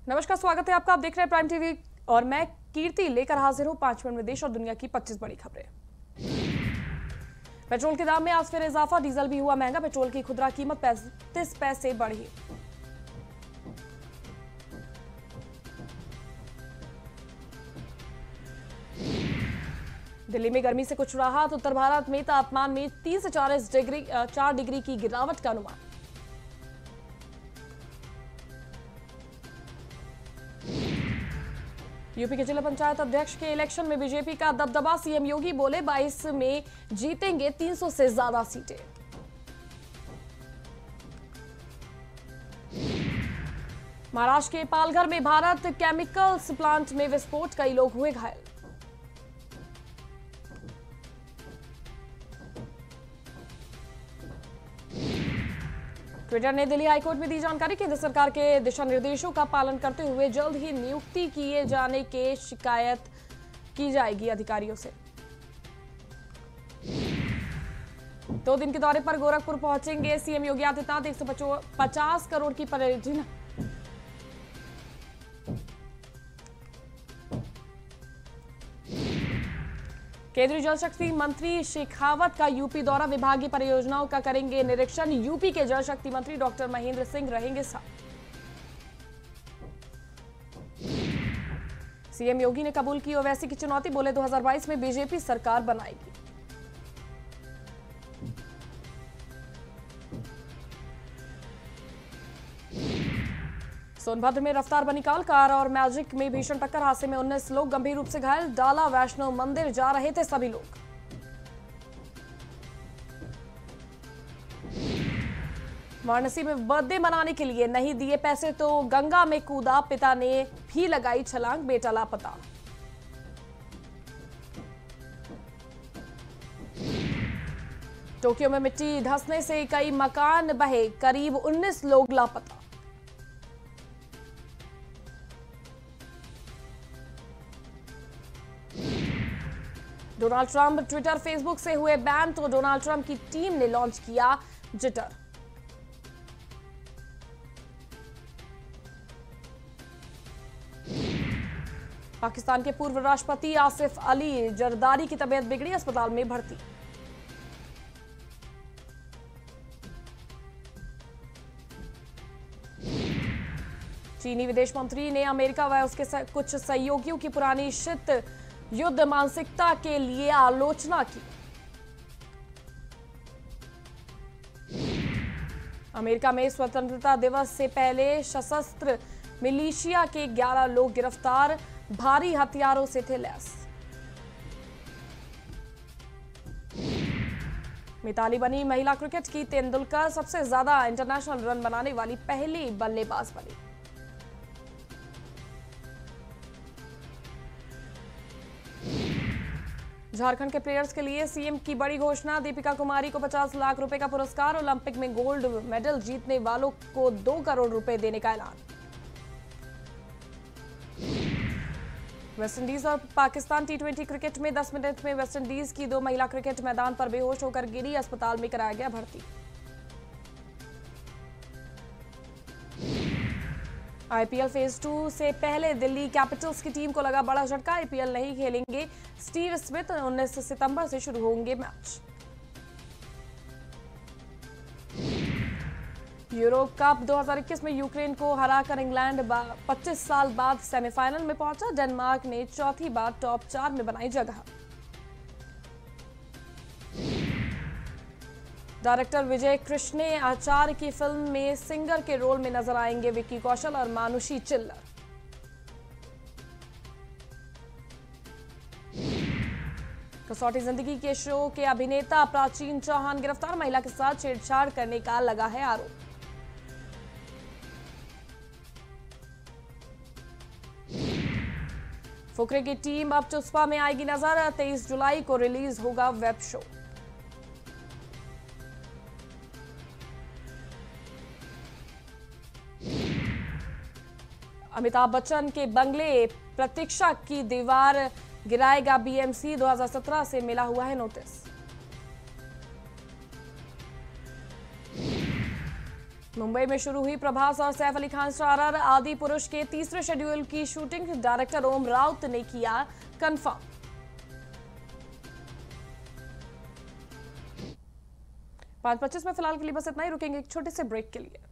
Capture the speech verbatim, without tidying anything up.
नमस्कार, स्वागत है आपका। आप देख रहे हैं प्राइम टीवी और मैं कीर्ति लेकर हाजिर हूं पांच मिनट में देश और दुनिया की पच्चीस बड़ी खबरें। पेट्रोल के दाम में आज फिर इजाफा, डीजल भी हुआ महंगा। पेट्रोल की खुदरा कीमत पैंतीस पैसे बढ़ी। दिल्ली में गर्मी से कुछ राहत, उत्तर भारत में तापमान में तीन से चालीस डिग्री चार डिग्री की गिरावट का अनुमान। यूपी के जिला पंचायत अध्यक्ष के इलेक्शन में बीजेपी का दबदबा, सीएम योगी बोले बाईस में जीतेंगे तीन सौ से ज्यादा सीटें। महाराष्ट्र के पालघर में भारत केमिकल्स प्लांट में विस्फोट, कई लोग हुए घायल। ट्विटर ने दिल्ली हाईकोर्ट में दी जानकारी, केंद्र सरकार के दिशा निर्देशों का पालन करते हुए जल्द ही नियुक्ति किए जाने के शिकायत की जाएगी अधिकारियों से। दो दिन के दौरे पर गोरखपुर पहुंचेंगे सीएम योगी आदित्यनाथ। एक सौ पचास करोड़ की परियोजना केंद्रीय जल शक्ति मंत्री शेखावत का यूपी दौरा, विभागीय परियोजनाओं का करेंगे निरीक्षण। यूपी के जल शक्ति मंत्री डॉक्टर महेंद्र सिंह रहेंगे साथ। सीएम योगी ने कबूल की ओवैसी की चुनौती, बोले दो हज़ार बाईस में बीजेपी सरकार बनाएगी। सोनभद्र में रफ्तार बनी कार कार और मैजिक में भीषण टक्कर, हादसे में उन्नीस लोग गंभीर रूप से घायल। डाला वैष्णो मंदिर जा रहे थे सभी लोग। वाराणसी में बर्थडे मनाने के लिए नहीं दिए पैसे तो गंगा में कूदा, पिता ने भी लगाई छलांग, बेटा लापता। टोक्यो में मिट्टी धंसने से कई मकान बहे, करीब उन्नीस लोग लापता। डोनाल्ड ट्रंप ट्विटर फेसबुक से हुए बैन तो डोनाल्ड ट्रंप की टीम ने लॉन्च किया जिटर। पाकिस्तान के पूर्व राष्ट्रपति आसिफ अली जरदारी की तबीयत बिगड़ी, अस्पताल में भर्ती। चीनी विदेश मंत्री ने अमेरिका व उसके कुछ सहयोगियों की पुरानी शीत युद्ध मानसिकता के लिए आलोचना की। अमेरिका में स्वतंत्रता दिवस से पहले सशस्त्र मिलिशिया के ग्यारह लोग गिरफ्तार, भारी हथियारों से थे लैस। मिताली बनी महिला क्रिकेट की तेंदुलकर, सबसे ज्यादा इंटरनेशनल रन बनाने वाली पहली बल्लेबाज बनी। झारखंड के प्लेयर्स के लिए सीएम की बड़ी घोषणा, दीपिका कुमारी को पचास लाख रुपए का पुरस्कार, ओलंपिक में गोल्ड मेडल जीतने वालों को दो करोड़ रुपए देने का ऐलान। वेस्टइंडीज और पाकिस्तान टी ट्वेंटी क्रिकेट में दस मिनट में वेस्टइंडीज की दो महिला क्रिकेट मैदान पर बेहोश होकर गिरी, अस्पताल में कराया गया भर्ती। आईपीएल फेज टू से पहले दिल्ली कैपिटल्स की टीम को लगा बड़ा झटका, आईपीएल नहीं खेलेंगे स्टीव स्मिथ, उन्नीस सितंबर से शुरू होंगे मैच। यूरो कप दो हज़ार इक्कीस में यूक्रेन को हराकर इंग्लैंड पच्चीस साल बाद सेमीफाइनल में पहुंचा, डेनमार्क ने चौथी बार टॉप चार में बनाई जगह। डायरेक्टर विजय कृष्णे आचार्य की फिल्म में सिंगर के रोल में नजर आएंगे विक्की कौशल और मानुषी चिल्लर। कसौटी जिंदगी के शो के अभिनेता प्राचीन चौहान गिरफ्तार, महिला के साथ छेड़छाड़ करने का लगा है आरोप। फुकरे की टीम अब चुस्पा में आएगी नजर, तेईस जुलाई को रिलीज होगा वेब शो। अमिताभ बच्चन के बंगले प्रतीक्षा की दीवार गिराएगा बीएमसी, दो हज़ार सत्रह से मिला हुआ है नोटिस। मुंबई में शुरू हुई प्रभास और सैफ अली खान स्टारर आदि पुरुष के तीसरे शेड्यूल की शूटिंग डायरेक्टर ओम राउत ने किया कंफर्म। पांच पच्चीस में फिलहाल के लिए बस इतना ही, रुकेंगे एक छोटे से ब्रेक के लिए।